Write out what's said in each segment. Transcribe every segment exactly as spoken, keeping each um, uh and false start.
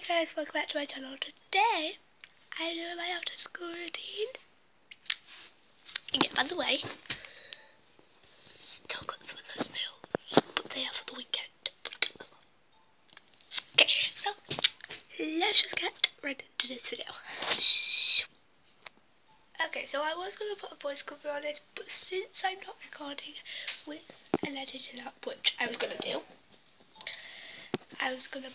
guys, welcome back to my channel. Today I'm doing my after school routine. Yeah, by the way, still got some of those nails, but they are for the weekend. Okay, so let's just get right into this video. Okay, so I was going to put a voice cover on it, but since I'm not recording with an editing app, which I was going to do, I was going to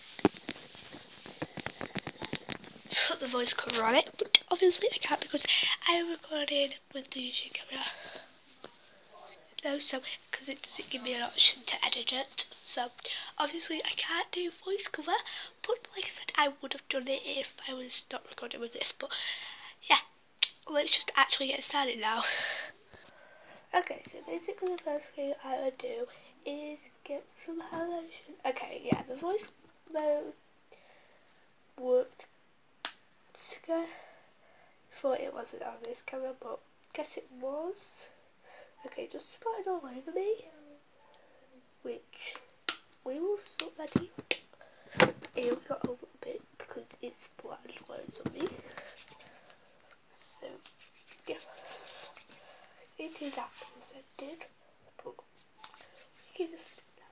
put the voice cover on it, but obviously I can't because I'm recording with the YouTube camera. No, so because it doesn't give me an option to edit it, so obviously I can't do voice cover. But like I said, I would have done it if I was not recording with this. But yeah, let's just actually get started now. Okay, so basically the first thing I would do is get some hydration. Okay, yeah, the voice mode worked. I thought it wasn't on this camera, but guess it was. Okay, just spotted all over me, which we will sort that out. Here we got a little bit because it's splattered loads on me. So yeah, it is apple scented, but we can just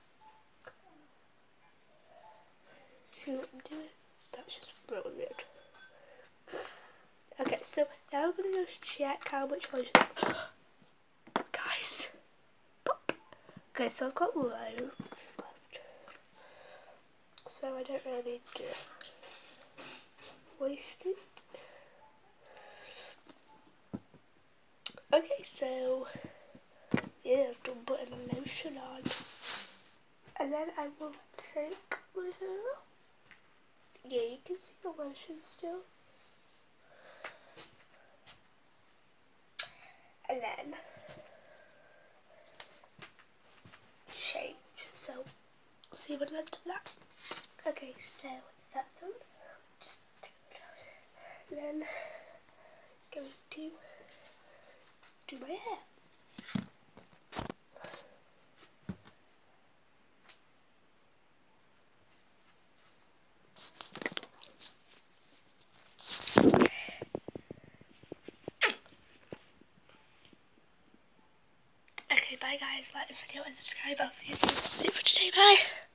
see what I'm doing. That's just brilliant. Okay, so now I'm going to just check how much lotion. Guys. Pop. Okay, so I've got loads left. So I don't really need to waste it. Okay, so yeah, I've done putting the lotion on. And then I will take my hair. Yeah, you can see the lotion still. And then change. So see what I do that. Okay, so that's done. Just and then going to do my hair. Okay, bye guys, like this video and subscribe. I'll see you soon. That's it for today, bye.